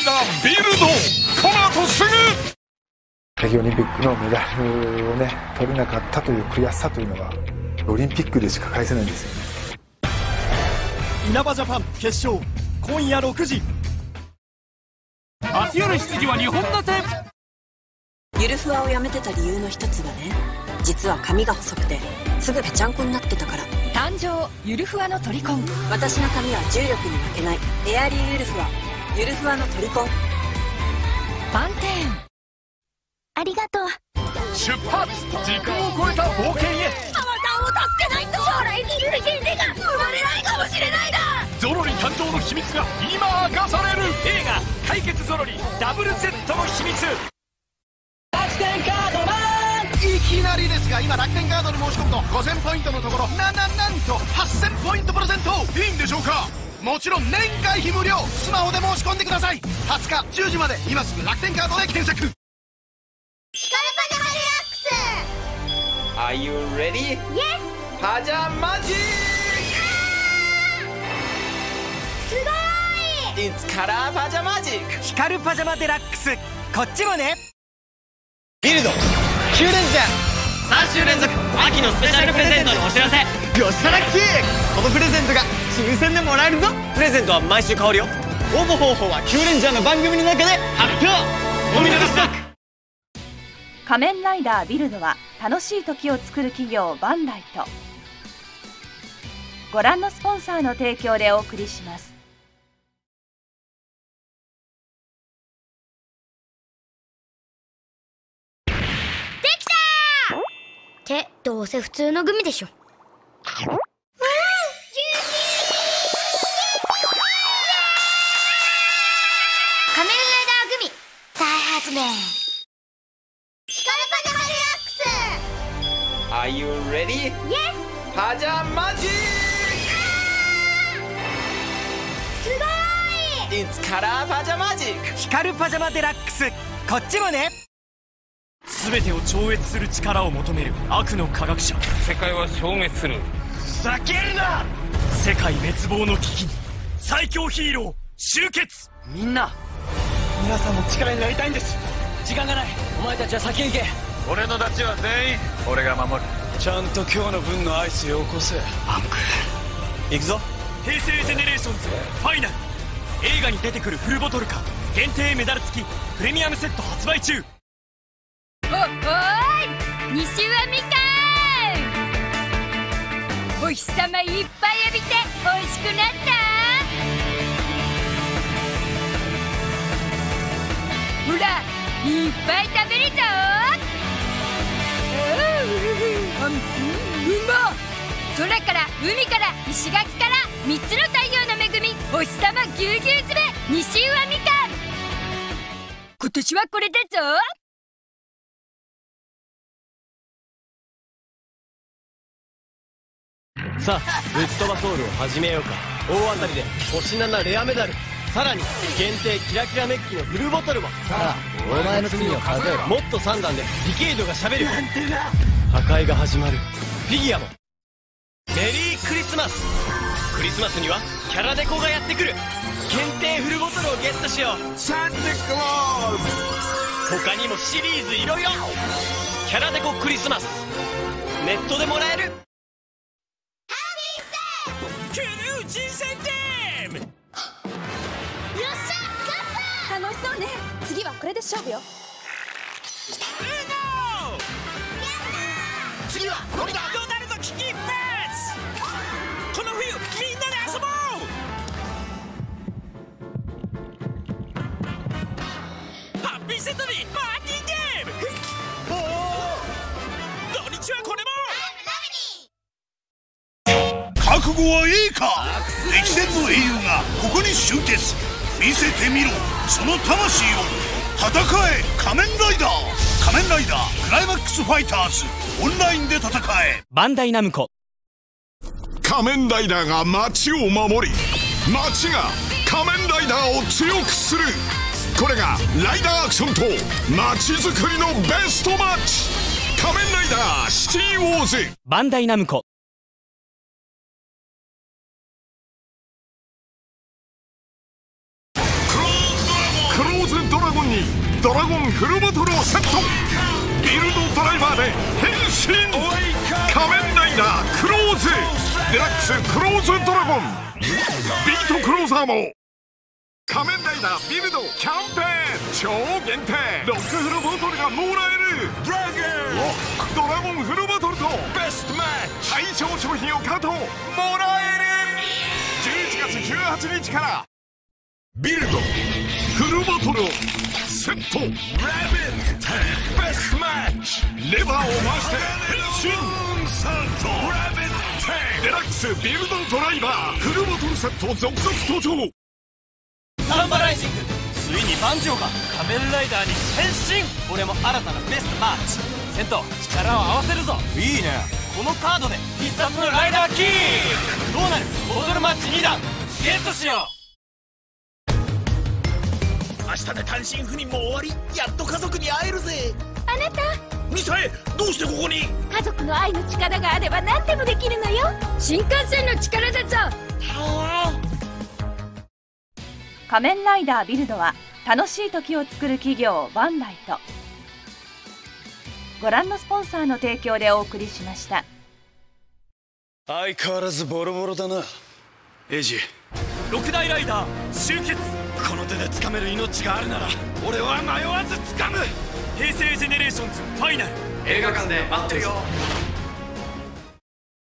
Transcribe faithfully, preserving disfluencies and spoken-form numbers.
イダービルド、この後すぐ。 北京オリンピックのメダルをね取れなかったという悔しさというのがオリンピックでしか返せないんですよね。 稲葉ジャパン決勝今夜ろくじ。 明日夜しちじはにほん立て。 ゆるふわをやめてた理由の一つはね、実は髪が細くてすぐぺちゃんこになってたから。 誕生ゆるふわのトリコン。 私の髪は重力に負けないエアリーゆるふわ。ゆるふわのトリコン。 パンテーン。 ありがとう。 出発、時間を超えた冒険へ。 ママさんを助けないと将来ギルル先生が生まれないかもしれないだ。 ゾロリ誕生の秘密が今明かされる。映画「解決ゾロリダブル Z の秘密」。 楽天カードマン。 いきなりですが、今楽天カードに申し込むとごせんポイントのところなななんとはっせんポイントプレゼント。いいんでしょうか。もちろん年会費無料。スマホで申し込んでください。はつかじゅうじまで今すぐ楽天カードで検索。 光パジャマデラックス。 Are you ready? Yes。 パジャマジッすごク It's カラーパジャマジック。 光パジャマデラックス、こっちもね。 ビルドきゅう連チャンさん週連続秋のスペシャルプレゼントのお知らせ。よっしゃラッキー。このプレゼントが抽選でもらえるぞ。プレゼントは毎週変わるよ。応募方法はきゅうレンジャーの番組の中で発表。お見逃しなく。 仮面ライダービルドは楽しい時を作る企業バンダイとご覧のスポンサーの提供でお送りします。 できたーってどうせ普通のグミでしょ。仮面ライダーグミ再発明。光パジャマデラックス。 Are you ready? Yes。 パジャマジッすごーい。 It's カラーパジャマジック。 光パジャマデラックス、こっちもね。全てを超越する力を求める悪の科学者。 世界は消滅する。 ふざけるな。世界滅亡の危機に最強ヒーロー集結。みんな皆さんも力になりたいんです。時間がない。お前たちは先へ行け。 俺のダチは全員俺が守る。 ちゃんと今日の分のアイスよこせ。アンク行くぞ。平成ジェネレーションズファイナル。映画に出てくるフルボトルか限定メダル付きプレミアムセット発売中。 お、おーい西はみかん。お日様いっぱい浴びておいしくなった。ほらいっぱい食べるぞ。うん、うまっ。空から海から石垣からみっつの太陽の恵み、お日様ぎゅうぎゅう詰め西はみかん。今年はこれだぞ。 さあぶっ飛ばソウルを始めようか。大当たりで星ななレアメダル、さらに限定キラキラメッキのフルボトルも。さあお前の罪を数えろ。もっとさん段でディケイドがしゃべる。破壊が始まる。フィギュアも。メリークリスマス。クリスマスにはキャラデコがやってくる。限定フルボトルをゲットしよう。サンタクロース。他にもシリーズいろいろ。キャラデコクリスマスネットでもらえる。クヌー人生ゲーム。よっしゃ楽しそうね。次はこれで勝負よ。 次はどれだ。 ドナルド危機一発。この冬みんなで遊ぼう。ハッピーセットにパーティーゲーム。土日はこれも。 覚悟はいいか。歴戦の英雄がここに集結。見せてみろその魂を。戦え仮面ライダー。仮面ライダークライマックスファイターズオンラインで戦え。 バンダイナムコ。 仮面ライダーが街を守り、街が仮面ライダーを強くする。これがライダーアクションと街づくりのベストマッチ。仮面ライダーシティウォーズ。 バンダイナムコ。 クーズドラゴンにドラゴンフルバトルをセット。ビルドドライバーで変身。仮面ライダークローズデラックスクローズドラゴン。ビートクローザーも仮面ライダービルドキャンペーン超限定。ロックフルボトルがもらえる。ドラゴンドラゴンフルボトルとベストマッチ対象商品を買うともらえる。じゅういちがつじゅうはちにちからビルドフルボトルをセット。ラビットベストマッチレバーを回して変身。サントラビットデラックスビルドドライバーフルボトルセット続々登場。 サンバライジング、ついに万丈が仮面ライダーに変身。俺も新たなベストマッチ戦闘力を合わせるぞ。いいね。このカードで必殺のライダーキック。どうなる。ボトルマッチにだんゲットしよう。 明日で単身赴任も終わり、やっと家族に会えるぜ。 あなたミサエ、どうしてここに。 家族の愛の力があれば何でもできるのよ。 新幹線の力だぞ。 仮面ライダービルドは楽しい時を作る企業バンダイとご覧のスポンサーの提供でお送りしました。 相変わらずボロボロだなエイジ。六大ライダー集結。この手で掴める命があるなら俺は迷わず掴む。平成ジェネレーションズファイナル映画館で待ってるよ。